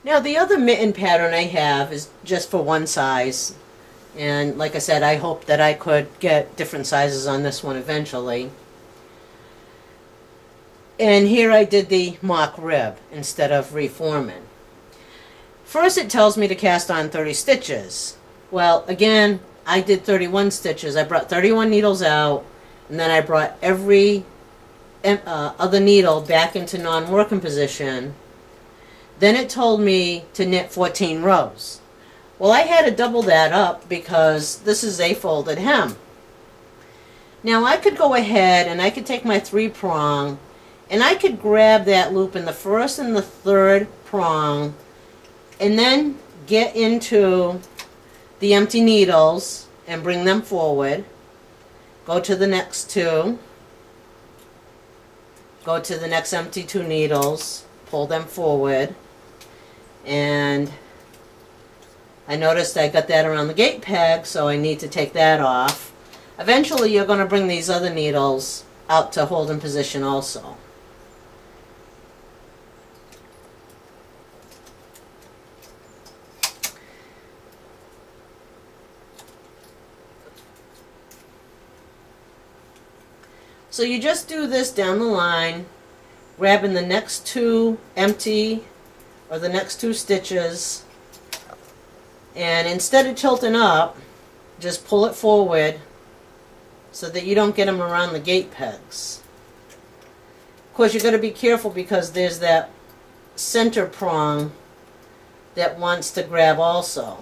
Now the other mitten pattern I have is just for one size, and like I said, I hope that I could get different sizes on this one eventually. And here I did the mock rib instead of reforming. First it tells me to cast on 30 stitches. Well, again, I did 31 stitches. I brought 31 needles out, and then I brought every other needle back into non-working position. Then it told me to knit 14 rows. Well, I had to double that up because this is a folded hem. Now I could go ahead and I could take my 3-prong and I could grab that loop in the first and the third prong and then get into the empty needles and bring them forward. Go to the next 2. Go to the next empty 2 needles. Pull them forward. And I noticed I got that around the gate peg, so I need to take that off. Eventually you're going to bring these other needles out to hold in position also. So you just do this down the line, grabbing the next 2 empty or the next 2 stitches, and instead of tilting up, just pull it forward so that you don't get them around the gate pegs. Of course, you've got to be careful because there's that center prong that wants to grab also.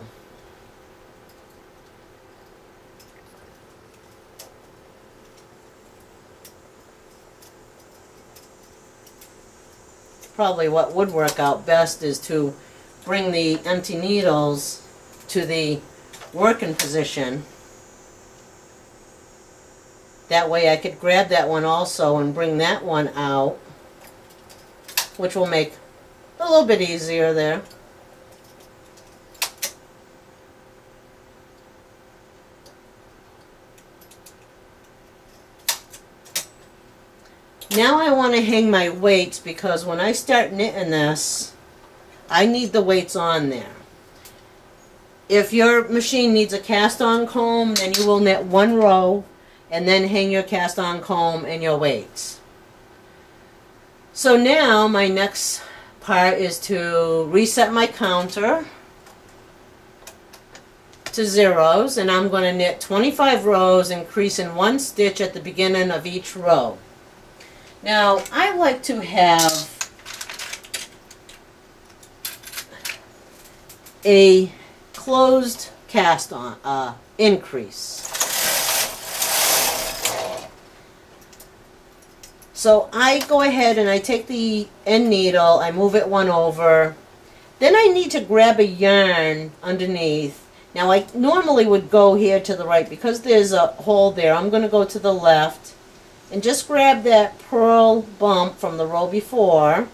Probably what would work out best is to bring the empty needles to the working position. That way I could grab that one also and bring that one out, which will make it a little bit easier there. Now I want to hang my weights because when I start knitting this, I need the weights on there. If your machine needs a cast-on comb, then you will knit 1 row and then hang your cast-on comb and your weights. So now my next part is to reset my counter to 0s, and I'm going to knit 25 rows, increasing 1 stitch at the beginning of each row. Now, I like to have a closed cast on increase. So I go ahead and I take the end needle, I move it 1 over, then I need to grab a yarn underneath. Now I normally would go here to the right because there's a hole there. I'm going to go to the left and just grab that purl bump from the row before.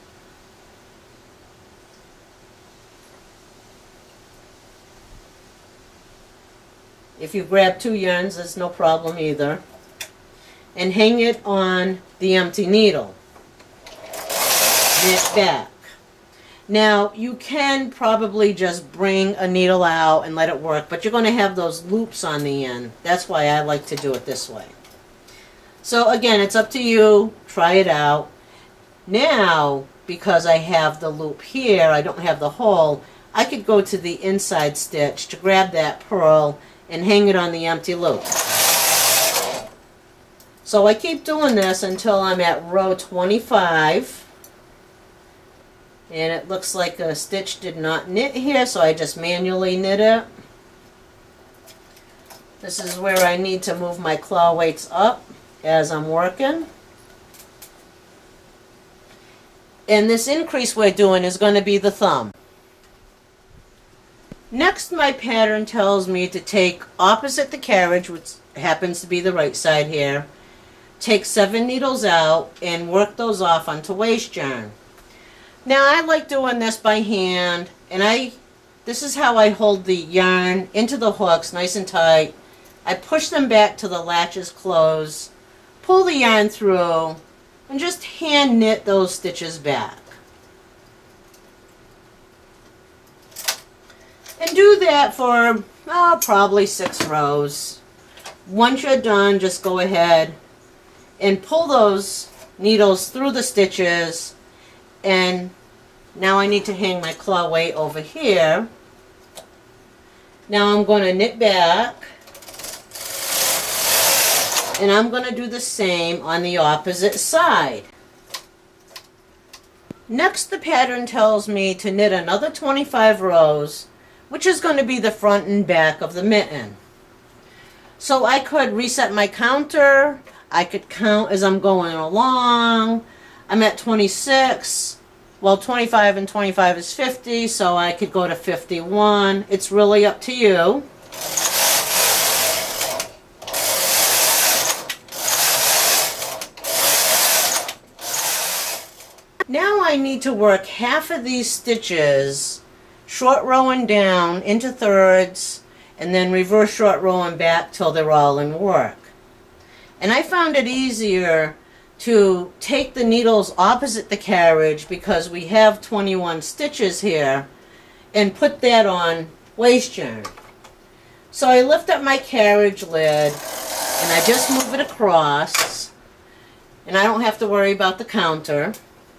If you grab 2 yarns, that's no problem either. And hang it on the empty needle. Knit back. Now, you can probably just bring a needle out and let it work, but you're going to have those loops on the end. That's why I like to do it this way. So again, it's up to you. Try it out. Now, because I have the loop here, I don't have the hole, I could go to the inside stitch to grab that purl and hang it on the empty loop. So I keep doing this until I'm at row 25. And it looks like a stitch did not knit here, so I just manually knit it. This is where I need to move my claw weights up as I'm working. And this increase we're doing is going to be the thumb. Next, my pattern tells me to take opposite the carriage, which happens to be the right side here, take 7 needles out and work those off onto waste yarn. Now I like doing this by hand, and this is how I hold the yarn into the hooks nice and tight. I push them back till the latches close, pull the yarn through, and just hand knit those stitches back. And do that for probably 6 rows. Once you're done, just go ahead and pull those needles through the stitches. And now I need to hang my claw weight over here. Now I'm going to knit back. And I'm going to do the same on the opposite side. Next, the pattern tells me to knit another 25 rows, which is going to be the front and back of the mitten. So I could reset my counter. I could count as I'm going along. I'm at 26. Well, 25 and 25 is 50, so I could go to 51. It's really up to you. Now I need to work half of these stitches, short rowing down into thirds, and then reverse short rowing back till they're all in work. And I found it easier to take the needles opposite the carriage, because we have 21 stitches here, and put that on waist yarn. So I lift up my carriage lid and I just move it across, and I don't have to worry about the counter.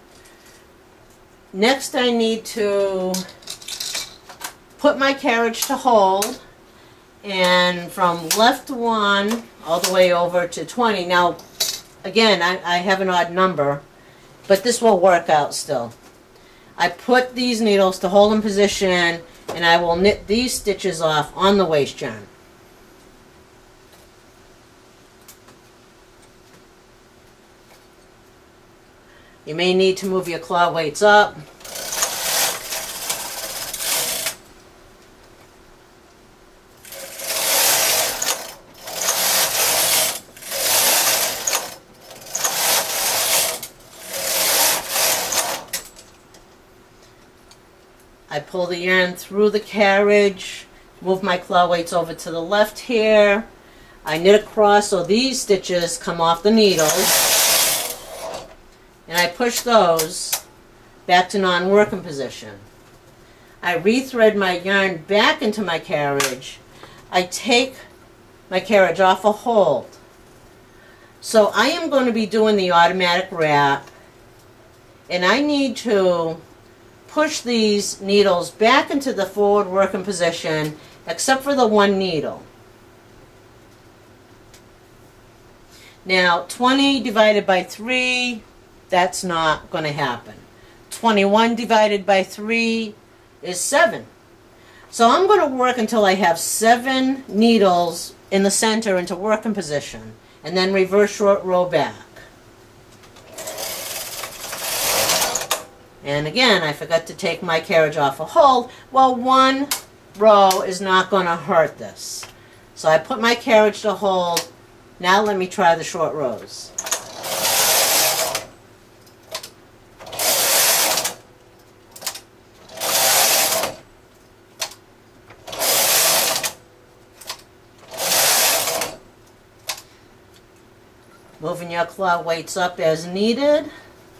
Next, I need to put my carriage to hold, and from left 1 all the way over to 20. Now, again, I have an odd number, but this will work out still. I put these needles to hold in position, and I will knit these stitches off on the waist yarn. You may need to move your claw weights up. I pull the yarn through the carriage, move my claw weights over to the left here. I knit across so these stitches come off the needles. And I push those back to non-working position. I rethread my yarn back into my carriage. I take my carriage off a hold. So I am going to be doing the automatic wrap, and I need to push these needles back into the forward working position, except for the one needle. Now 20 divided by 3, that's not going to happen. 21 divided by 3 is 7. So I'm going to work until I have 7 needles in the center into working position, and then reverse short row back. And again, I forgot to take my carriage off a hold. Well, 1 row is not going to hurt this. So I put my carriage to hold. Now let me try the short rows. Moving your claw weights up as needed.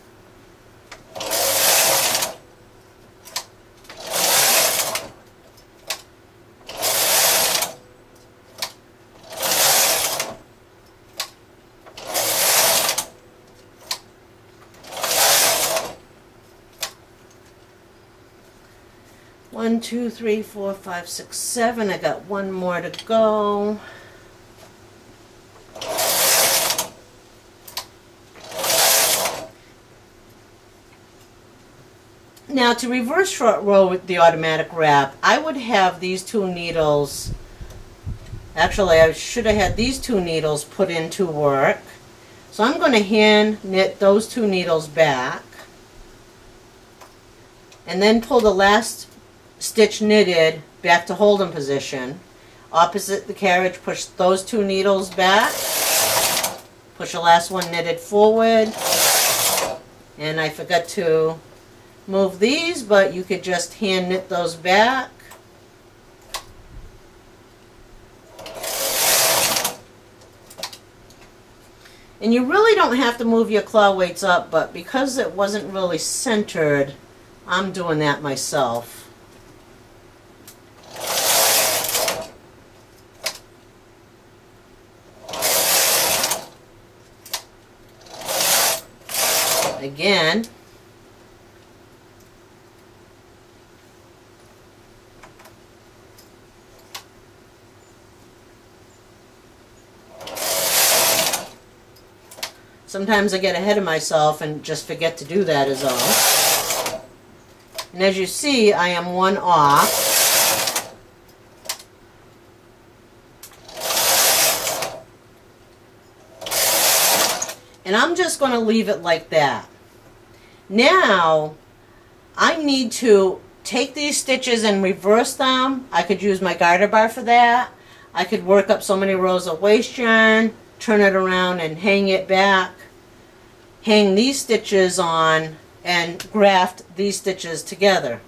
One, 2, 3, 4, 5, 6, 7. I got 1 more to go. Now, to reverse short row with the automatic wrap, I would have these 2 needles, actually I should have had these 2 needles put into work. So I'm going to hand knit those 2 needles back, and then pull the last stitch knitted back to holding position. Opposite the carriage, push those 2 needles back, push the last one knitted forward, and I forgot to move these, but you could just hand knit those back. And you really don't have to move your claw weights up, but because it wasn't really centered, I'm doing that myself. Again, sometimes I get ahead of myself and just forget to do that is all. And as you see, I am one off. And I'm just going to leave it like that. Now, I need to take these stitches and reverse them. I could use my garter bar for that. I could work up so many rows of waste yarn, turn it around and hang it back, hang these stitches on, and graft these stitches together.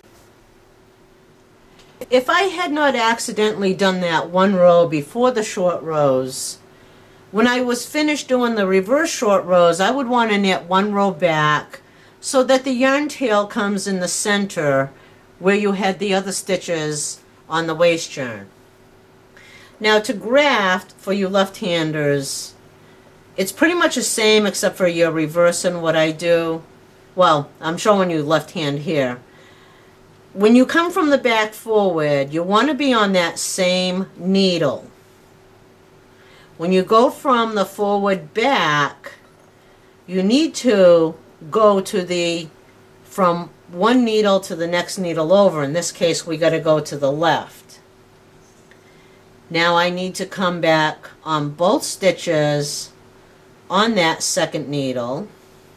If I had not accidentally done that one row before the short rows, when I was finished doing the reverse short rows, I would want to knit one row back so that the yarn tail comes in the center where you had the other stitches on the waste yarn. Now to graft, for you left-handers, it's pretty much the same except for you're reversing what I do. Well, I'm showing you left hand here. When you come from the back forward, you want to be on that same needle. When you go from the forward back, you need to go to the, from one needle to the next needle over. In this case, we got to go to the left. Now I need to come back on both stitches on that second needle.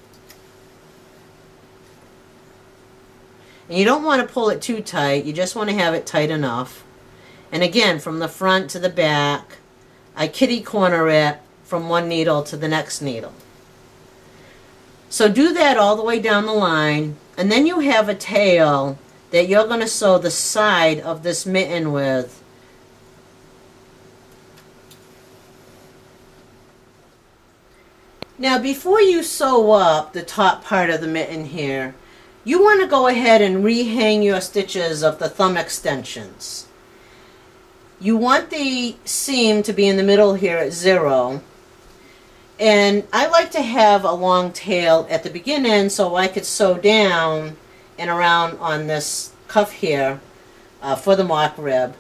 And you don't want to pull it too tight, you just want to have it tight enough. And again, from the front to the back, I kitty corner it from one needle to the next needle. So do that all the way down the line, and then you have a tail that you're going to sew the side of this mitten with. Now before you sew up the top part of the mitten here, you want to go ahead and rehang your stitches of the thumb extensions. You want the seam to be in the middle here at 0. And I like to have a long tail at the beginning so I could sew down and around on this cuff here for the mock rib.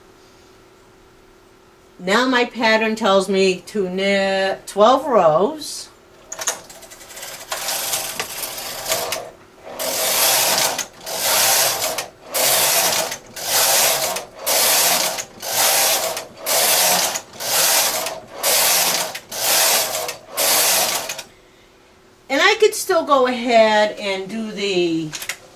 Now my pattern tells me to knit 12 rows. Still go ahead and do the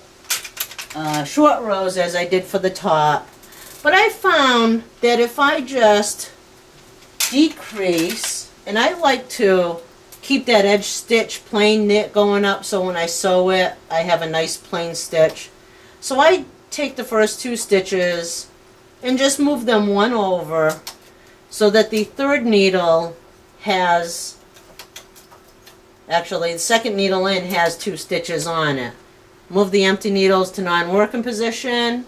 short rows as I did for the top, but I found that if I just decrease, and I like to keep that edge stitch plain knit going up so when I sew it I have a nice plain stitch. So I take the first 2 stitches and just move them one over so that the third needle has, actually, the second needle in has 2 stitches on it. Move the empty needles to non-working position.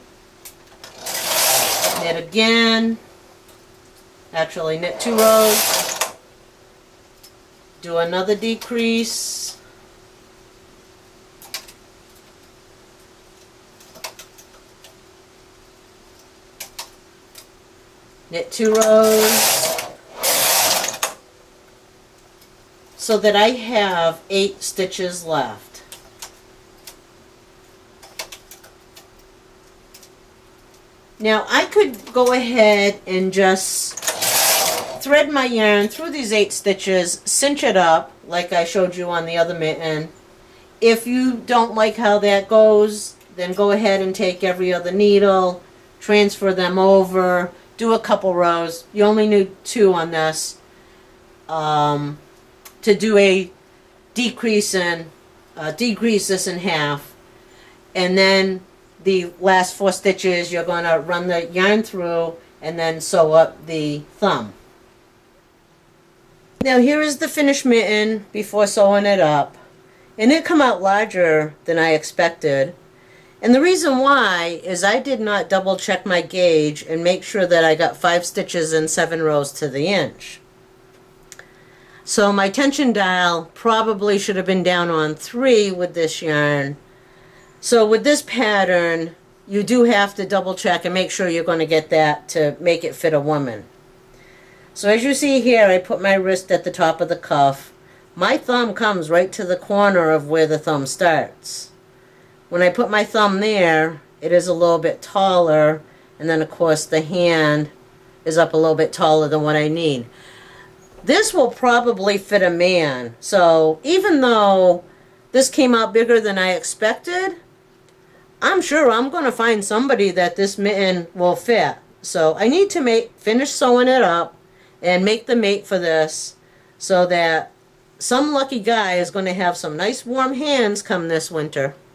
Knit again. Actually, knit 2 rows. Do another decrease. Knit 2 rows. So that I have 8 stitches left. Now I could go ahead and just thread my yarn through these 8 stitches, cinch it up like I showed you on the other mitten. If you don't like how that goes, then go ahead and take every other needle, transfer them over, do a couple rows. You only need 2 on this. To do a decrease this in half, and then the last 4 stitches you're going to run the yarn through and then sew up the thumb. Now here is the finished mitten before sewing it up, and it come out larger than I expected, and the reason why is I did not double check my gauge and make sure that I got 5 stitches and 7 rows to the inch. So my tension dial probably should have been down on 3 with this yarn. So with this pattern, you do have to double check and make sure you're going to get that to make it fit a woman. So as you see here, I put my wrist at the top of the cuff. My thumb comes right to the corner of where the thumb starts. When I put my thumb there, it is a little bit taller, and then of course the hand is up a little bit taller than what I need. This will probably fit a man. So even though this came out bigger than I expected, I'm sure I'm going to find somebody that this mitten will fit. So I need to finish sewing it up and make the mate for this so that some lucky guy is going to have some nice warm hands come this winter.